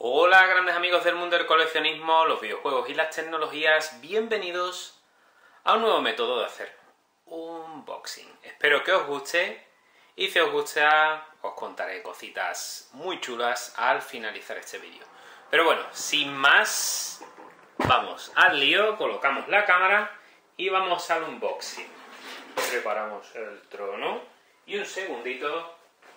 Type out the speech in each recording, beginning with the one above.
Hola grandes amigos del mundo del coleccionismo, los videojuegos y las tecnologías, bienvenidos a un nuevo método de hacer unboxing. Espero que os guste y si os gusta os contaré cositas muy chulas al finalizar este vídeo. Pero bueno, sin más, vamos al lío, colocamos la cámara y vamos al unboxing. Preparamos el trono y un segundito,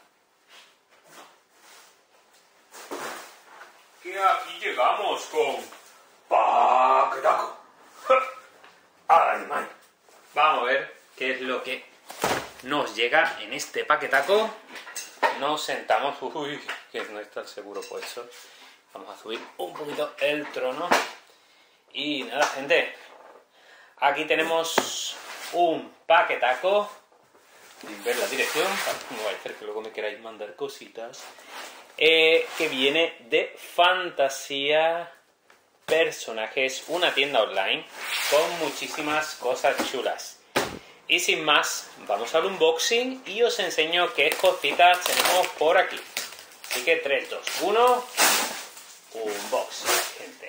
que aquí llegamos con paquetaco. ¡Ay, man! Vamos a ver qué es lo que nos llega en este paquetaco. Nos sentamos. Uy, que no está seguro puesto. Vamos a subir un poquito el trono. Y nada, gente. Aquí tenemos un paquetaco. Sin ver la dirección, no va a ser que luego me queráis mandar cositas. Que viene de Fantasía Personajes, una tienda online con muchísimas cosas chulas. Y sin más, vamos al unboxing y os enseño qué cositas tenemos por aquí. Así que 3, 2, 1, unboxing, gente.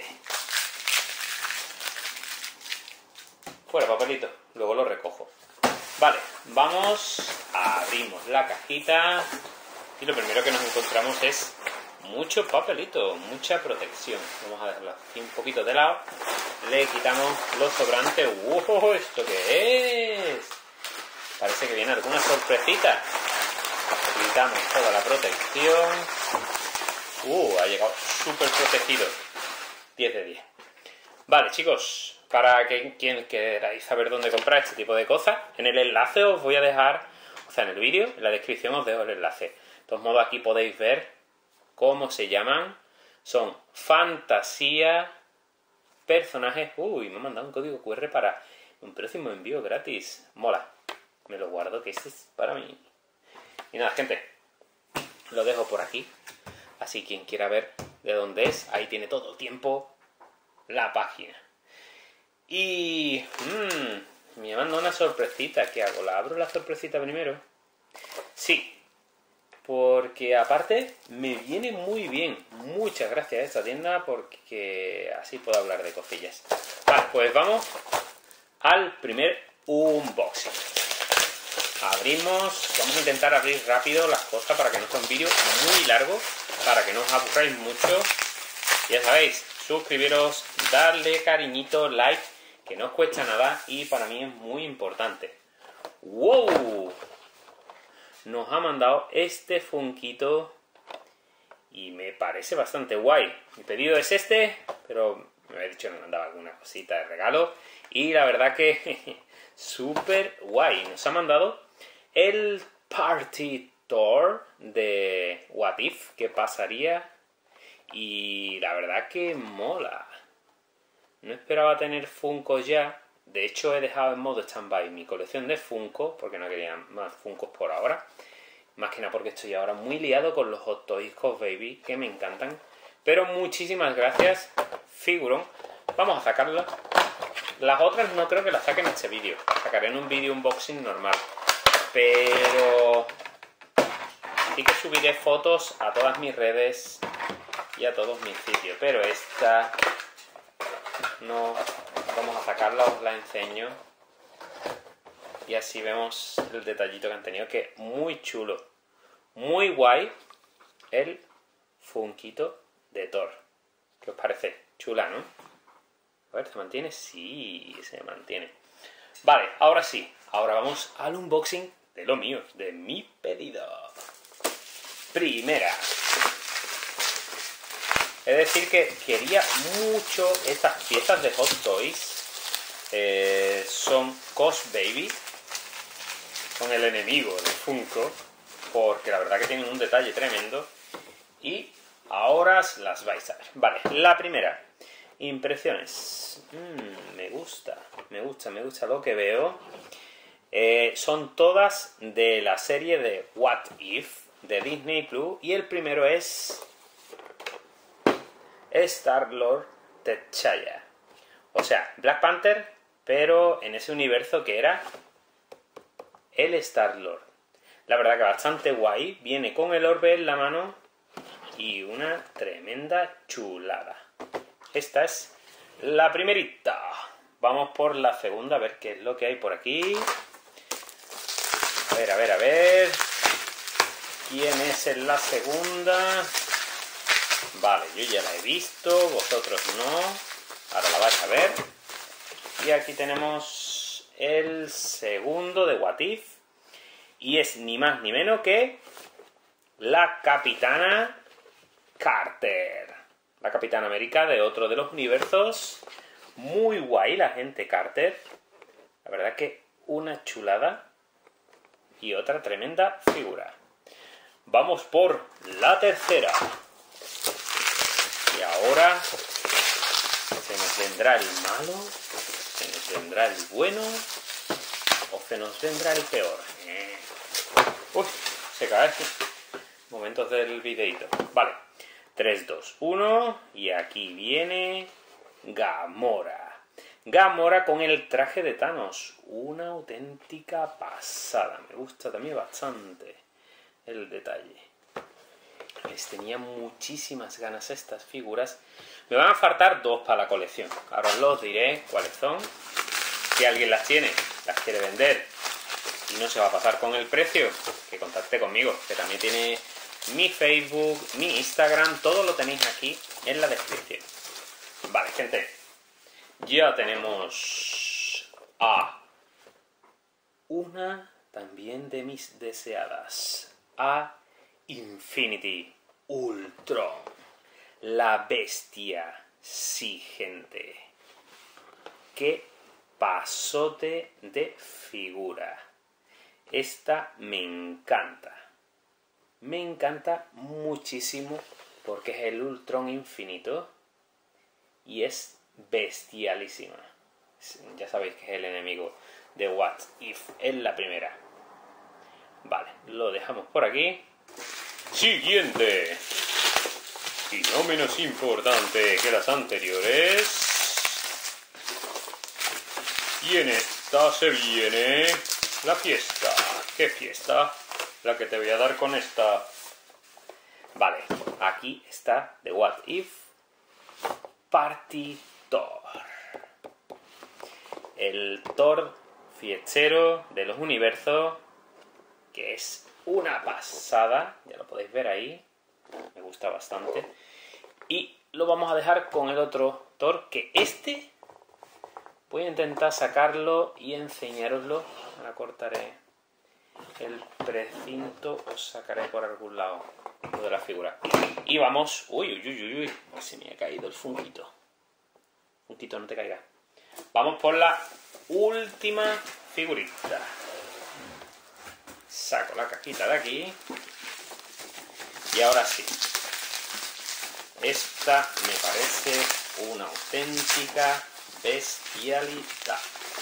Fuera papelito, luego lo recojo. Vale, vamos, abrimos la cajita. Y lo primero que nos encontramos es mucho papelito, mucha protección. Vamos a dejarlo aquí un poquito de lado. Le quitamos los sobrantes. ¡Wow! ¿Esto qué es? Parece que viene alguna sorpresita. Quitamos toda la protección. Ha llegado súper protegido. 10 de 10. Vale, chicos, para quien queráis saber dónde comprar este tipo de cosas, en el enlace os voy a dejar, o sea, en el vídeo, en la descripción os dejo el enlace. De todos modos, aquí podéis ver cómo se llaman. Son Fantasía Personajes. Uy, me han mandado un código QR para un próximo envío gratis. Mola. Me lo guardo, que este es para mí. Y nada, gente. Lo dejo por aquí. Así quien quiera ver de dónde es, ahí tiene todo el tiempo la página. Y... me mandado una sorpresita. ¿Qué hago? ¿La abro la sorpresita primero? Sí. Porque aparte me viene muy bien. Muchas gracias a esta tienda porque así puedo hablar de cosillas. Vale, pues vamos al primer unboxing. Abrimos. Vamos a intentar abrir rápido las cosas para que no sea un vídeo muy largo, para que no os aburráis mucho. Ya sabéis, suscribiros, darle cariñito, like, que no os cuesta nada y para mí es muy importante. ¡Wow! Nos ha mandado este Funkito y me parece bastante guay. Mi pedido es este, pero me había dicho que me mandaba alguna cosita de regalo. Y la verdad que súper guay. Nos ha mandado el Party Tour de What If, que pasaría. Y la verdad que mola. No esperaba tener Funko ya. De hecho, he dejado en modo stand-by mi colección de Funko, porque no quería más Funkos por ahora. Más que nada porque estoy ahora muy liado con los Hot Toys Cos Baby, que me encantan. Pero muchísimas gracias, Figuron. Vamos a sacarlas. Las otras no creo que las saquen en este vídeo. Sacaré en un vídeo unboxing normal. Pero sí que subiré fotos a todas mis redes y a todos mis sitios. Pero esta no... Vamos a sacarla, os la enseño. Y así vemos el detallito que han tenido, que muy chulo. Muy guay el Funkito de Thor. ¿Qué os parece? Chula, ¿no? A ver, ¿se mantiene? Sí, se mantiene. Vale, ahora sí. Ahora vamos al unboxing de lo mío, de mi pedido. Primera. Es decir que quería mucho estas piezas de Hot Toys. Son Cos Baby. Son el enemigo de Funko. Porque la verdad que tienen un detalle tremendo. Y ahora las vais a ver. Vale, la primera. Impresiones. Me gusta lo que veo. Son todas de la serie de What If de Disney Plus. Y el primero es Star-Lord T'Challa. O sea, Black Panther, pero en ese universo que era el Star-Lord. La verdad que bastante guay. Viene con el orbe en la mano y una tremenda chulada. Esta es la primerita. Vamos por la segunda, a ver qué es lo que hay por aquí. A ver, a ver, a ver. ¿Quién es en la segunda? Vale, yo ya la he visto, vosotros no. Ahora la vais a ver. Y aquí tenemos el segundo de What If. Y es ni más ni menos que la Capitana Carter. La Capitana América de otro de los universos. Muy guay la gente Carter. La verdad que una chulada. Y otra tremenda figura. Vamos por la tercera. Y ahora se nos vendrá el malo, se nos vendrá el bueno o se nos vendrá el peor. Uy, se cae. Momentos del videito. Vale. 3, 2, 1. Y aquí viene Gamora. Gamora con el traje de Thanos. Una auténtica pasada. Me gusta también bastante el detalle. Les tenía muchísimas ganas estas figuras. Me van a faltar 2 para la colección. Ahora os diré cuáles son. Si alguien las tiene, las quiere vender y no se va a pasar con el precio, que contacte conmigo, que también tiene mi Facebook, mi Instagram, todo lo tenéis aquí en la descripción. Vale, gente, ya tenemos a una también de mis deseadas, a Infinity Ultron, la bestia. Sí, gente, qué pasote de figura. Esta me encanta. Me encanta muchísimo porque es el Ultron infinito y es bestialísima. Ya sabéis que es el enemigo de What If. Es la primera. Vale, lo dejamos por aquí. Siguiente. Y no menos importante que las anteriores. Y en esta se viene la fiesta. ¿Qué fiesta? La que te voy a dar con esta. Vale, aquí está The What If Party Thor. El Thor fiestero de los universos, que es una pasada. Ya lo podéis ver ahí. Me gusta bastante. Y lo vamos a dejar con el otro Thor, que este voy a intentar sacarlo y enseñaroslo. Ahora cortaré el precinto, os sacaré por algún lado lo de la figura. Y vamos... Uy, uy, uy, uy, uy. Se me ha caído el funquito. Funquito, no te caigas. Vamos por la última figurita. Saco la cajita de aquí. Y ahora sí. Esta me parece una auténtica bestialidad.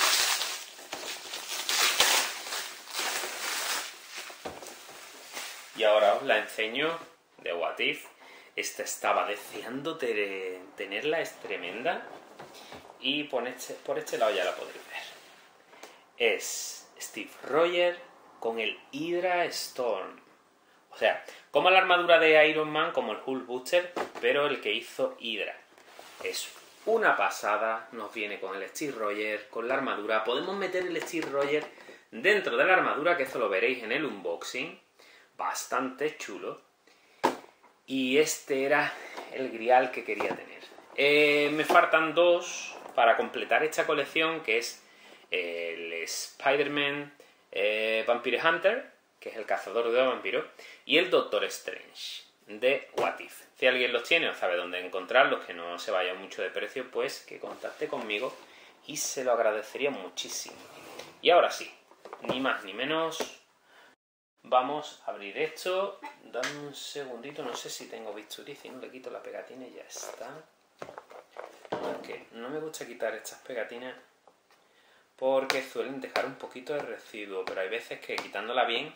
Y ahora os la enseño de What If. Esta estaba deseando tenerla, es tremenda. Y por este lado ya la podréis ver. Es Steve Rogers con el Hydra Storm. O sea, como la armadura de Iron Man, como el Hulk Buster, pero el que hizo Hydra. Es una pasada, nos viene con el Steve Rogers, con la armadura. Podemos meter el Steve Rogers dentro de la armadura, que eso lo veréis en el unboxing. Bastante chulo. Y este era el grial que quería tener. Me faltan 2 para completar esta colección, que es el Spider-Man Vampire Hunter, que es el cazador de vampiros, y el Doctor Strange de What If. Si alguien los tiene o sabe dónde encontrarlos, que no se vaya mucho de precio, pues que contacte conmigo y se lo agradecería muchísimo. Y ahora sí, ni más ni menos, vamos a abrir esto. Dame un segundito, no sé si tengo bisturí, si no le quito la pegatina y ya está. Aunque no me gusta quitar estas pegatinas porque suelen dejar un poquito de residuo, pero hay veces que quitándola bien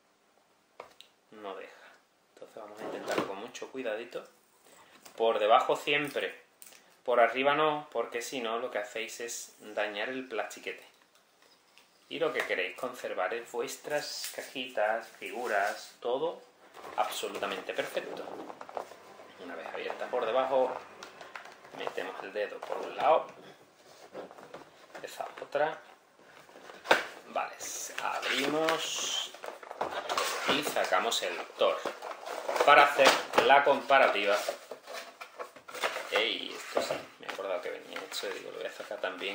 no deja. Entonces vamos a intentarlo con mucho cuidadito. Por debajo siempre, por arriba no, porque si no lo que hacéis es dañar el plastiquete. Y lo que queréis conservar es vuestras cajitas, figuras, todo absolutamente perfecto. por debajo, metemos el dedo por un lado, esa otra, vale, abrimos y sacamos el Thor para hacer la comparativa. Y esto sí, me he acordado que venía hecho y digo, lo voy a sacar también.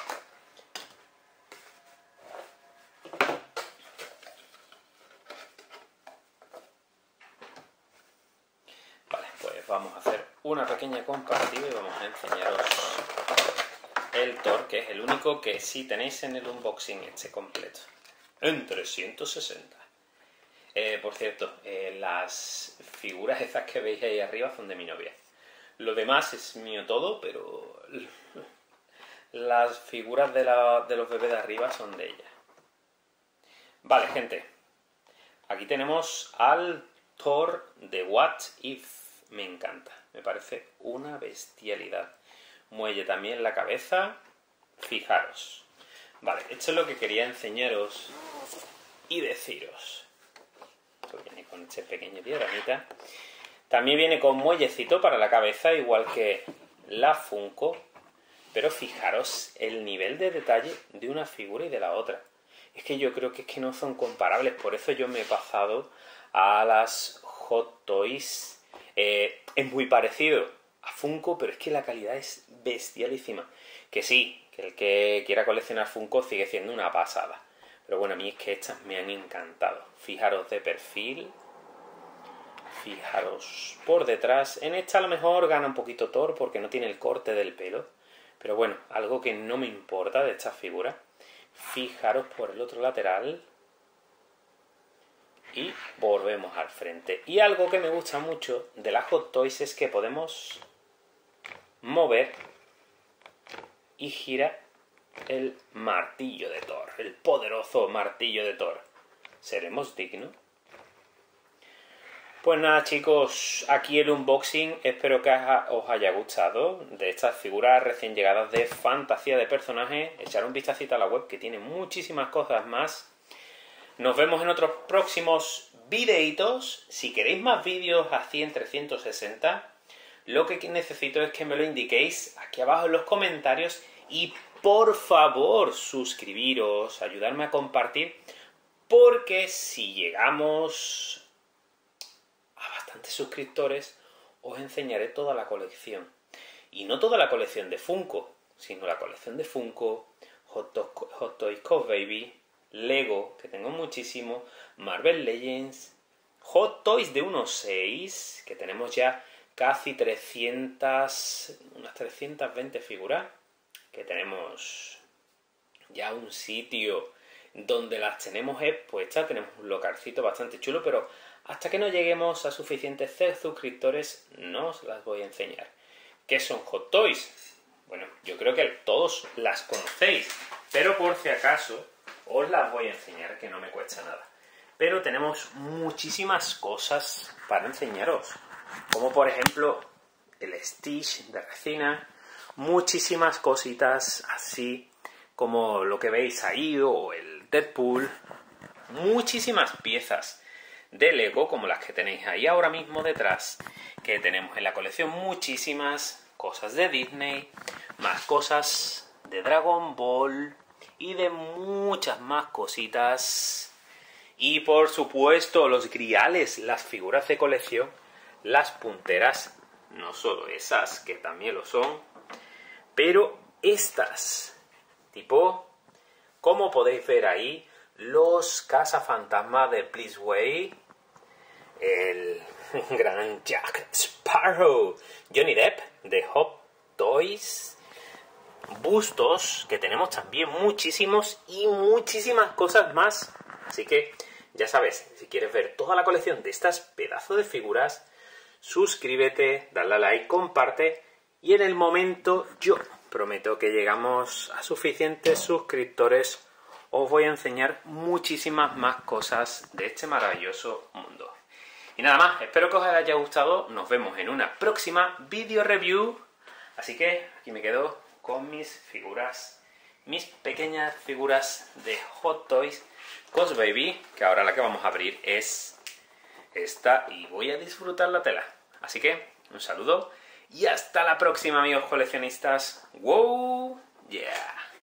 Vale, pues vamos a hacer una pequeña comparativa y vamos a enseñaros el Thor, que es el único que sí tenéis en el unboxing este completo, en 360. Por cierto, las figuras esas que veis ahí arriba son de mi novia. Lo demás es mío todo, pero las figuras de los bebés de arriba son de ella. Vale, gente. Aquí tenemos al Thor de What If. Me encanta. Me parece una bestialidad. Muelle también la cabeza. Fijaros. Vale, esto es lo que quería enseñaros y deciros. Esto viene con este pequeño diagramita. También viene con muellecito para la cabeza, igual que la Funko. Pero fijaros el nivel de detalle de una figura y de la otra. Es que yo creo que no son comparables. Por eso yo me he pasado a las Hot Toys. Es muy parecido a Funko, pero es que la calidad es bestialísima. Que sí, que el que quiera coleccionar Funko sigue siendo una pasada. Pero bueno, a mí es que estas me han encantado. Fijaros de perfil. Fijaros por detrás. En esta a lo mejor gana un poquito Thor porque no tiene el corte del pelo. Pero bueno, algo que no me importa de esta figura. Fijaros por el otro lateral. Y volvemos al frente. Y algo que me gusta mucho de las Hot Toys es que podemos mover y girar el martillo de Thor. El poderoso martillo de Thor. ¿Seremos dignos? Pues nada, chicos, aquí el unboxing. Espero que os haya gustado de estas figuras recién llegadas de fantasía de personajes. Echar un vistacito a la web, que tiene muchísimas cosas más. Nos vemos en otros próximos videitos. Si queréis más vídeos así en 360, lo que necesito es que me lo indiquéis aquí abajo en los comentarios. Y por favor, suscribiros, ayudarme a compartir, porque si llegamos a bastantes suscriptores, os enseñaré toda la colección. Y no toda la colección de Funko, sino la colección de Funko, Hot Toys Cos Baby, Lego, que tengo muchísimo, Marvel Legends, Hot Toys de 1.6, que tenemos ya casi 320 figuras, que tenemos ya un sitio donde las tenemos expuestas, tenemos un localcito bastante chulo, pero hasta que no lleguemos a suficientes suscriptores no os las voy a enseñar. ¿Qué son Hot Toys? Bueno, yo creo que todos las conocéis, pero por si acaso os las voy a enseñar, que no me cuesta nada. Pero tenemos muchísimas cosas para enseñaros, como por ejemplo el Stitch de resina, muchísimas cositas así como lo que veis ahí, o el Deadpool, muchísimas piezas de Lego como las que tenéis ahí ahora mismo detrás, que tenemos en la colección, muchísimas cosas de Disney, más cosas de Dragon Ball y de muchas más cositas. Y por supuesto los griales, las figuras de colección, las punteras, no solo esas, que también lo son, pero estas, tipo, como podéis ver ahí, los cazafantasmas de Please Way, el gran Jack Sparrow, Johnny Depp de Hot Toys, bustos, que tenemos también muchísimos y muchísimas cosas más. Así que, ya sabes, si quieres ver toda la colección de estas pedazos de figuras, suscríbete, dale a like, comparte, y en el momento yo prometo que llegamos a suficientes suscriptores, os voy a enseñar muchísimas más cosas de este maravilloso mundo. Y nada más, espero que os haya gustado, nos vemos en una próxima video review, así que aquí me quedo con mis figuras, mis pequeñas figuras de Hot Toys Cos Baby, que ahora la que vamos a abrir es esta y voy a disfrutar la tela. Así que Un saludo y hasta la próxima, amigos coleccionistas. ¡Wow! ¡Yeah!